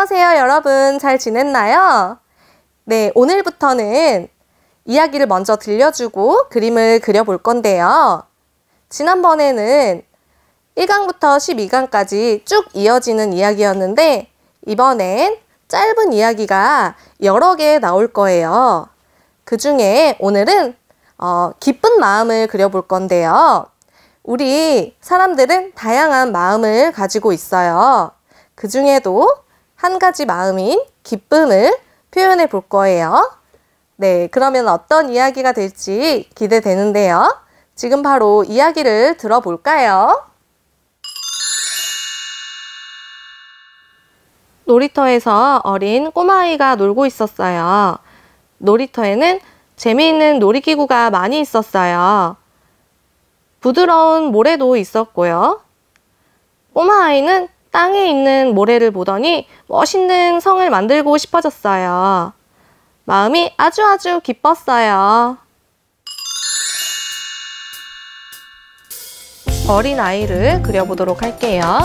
안녕하세요, 여러분. 잘 지냈나요? 네, 오늘부터는 이야기를 먼저 들려주고 그림을 그려볼 건데요. 지난번에는 1강부터 12강까지 쭉 이어지는 이야기였는데 이번엔 짧은 이야기가 여러 개 나올 거예요. 그 중에 오늘은 기쁜 마음을 그려볼 건데요. 우리 사람들은 다양한 마음을 가지고 있어요. 그 중에도 한 가지 마음인 기쁨을 표현해 볼 거예요. 네, 그러면 어떤 이야기가 될지 기대되는데요. 지금 바로 이야기를 들어볼까요? 놀이터에서 어린 꼬마아이가 놀고 있었어요. 놀이터에는 재미있는 놀이기구가 많이 있었어요. 부드러운 모래도 있었고요. 꼬마아이는 땅에 있는 모래를 보더니 멋있는 성을 만들고 싶어졌어요. 마음이 아주 기뻤어요. 어린 아이를 그려보도록 할게요.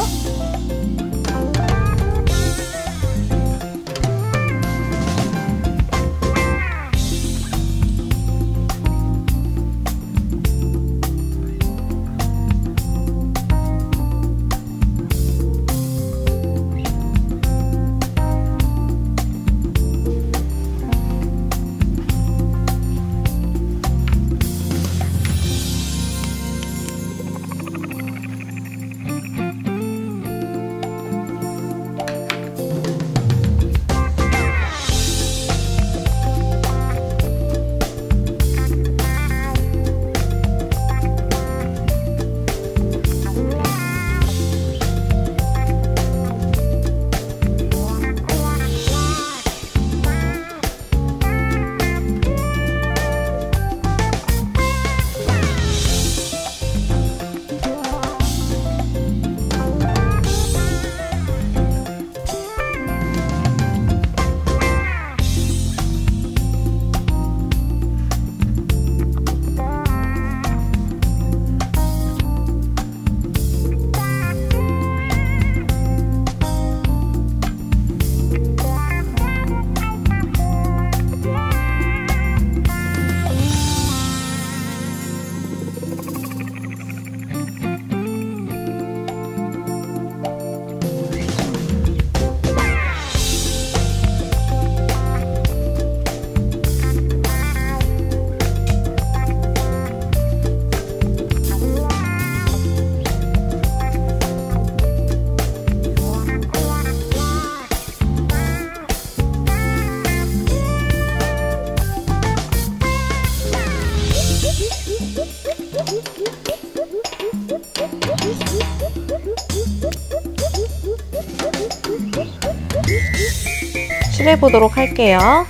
칠해보도록 할게요.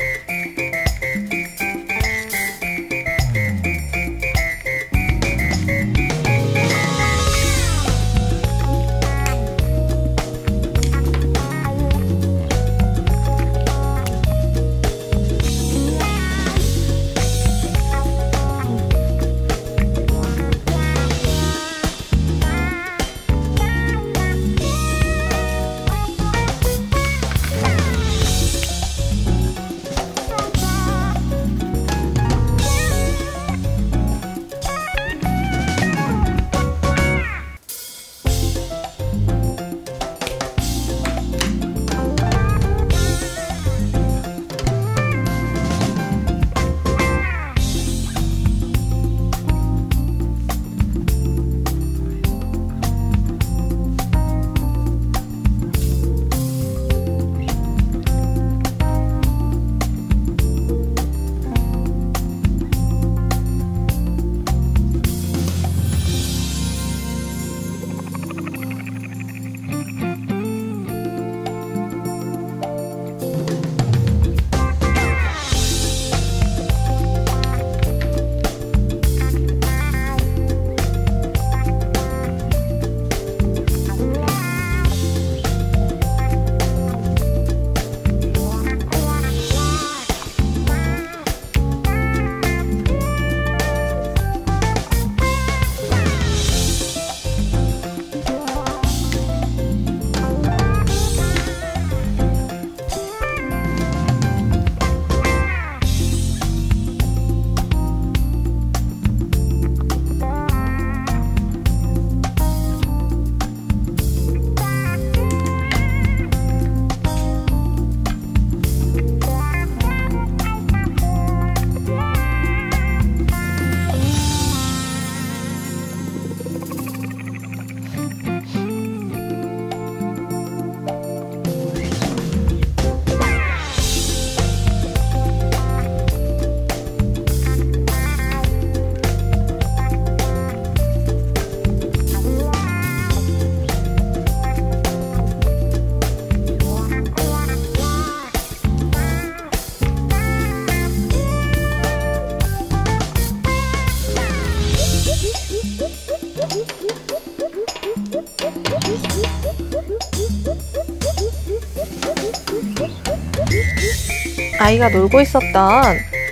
아이가 놀고 있었던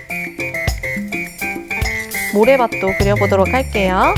모래밭도 그려보도록 할게요.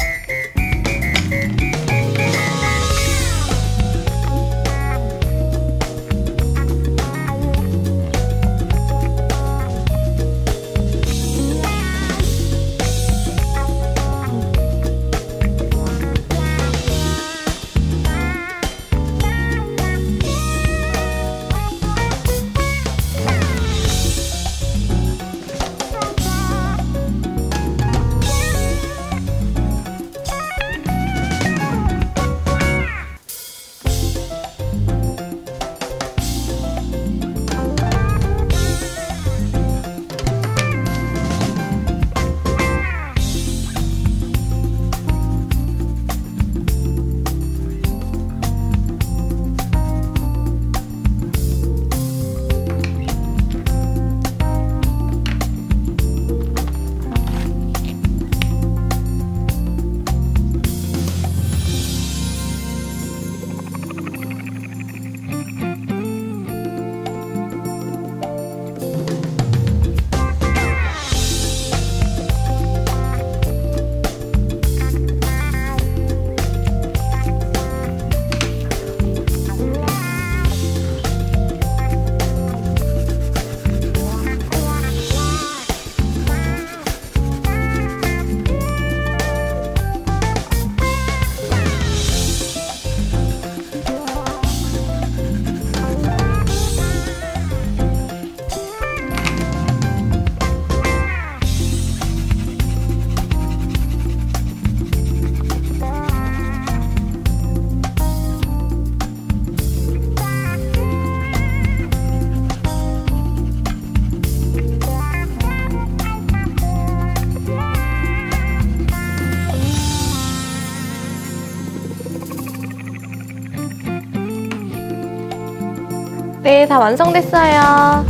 네, 다 완성됐어요.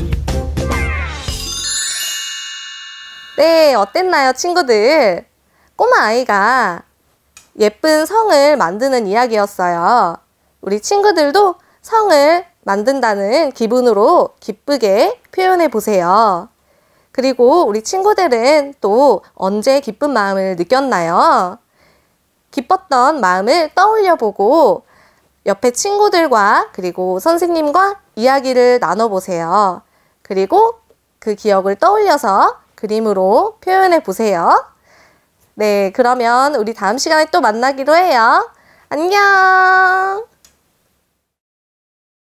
네, 어땠나요, 친구들? 꼬마 아이가 예쁜 성을 만드는 이야기였어요. 우리 친구들도 성을 만든다는 기분으로 기쁘게 표현해 보세요. 그리고 우리 친구들은 또 언제 기쁜 마음을 느꼈나요? 기뻤던 마음을 떠올려 보고 옆에 친구들과 그리고 선생님과 이야기를 나눠보세요. 그리고 그 기억을 떠올려서 그림으로 표현해 보세요. 네, 그러면 우리 다음 시간에 또 만나기로 해요. 안녕!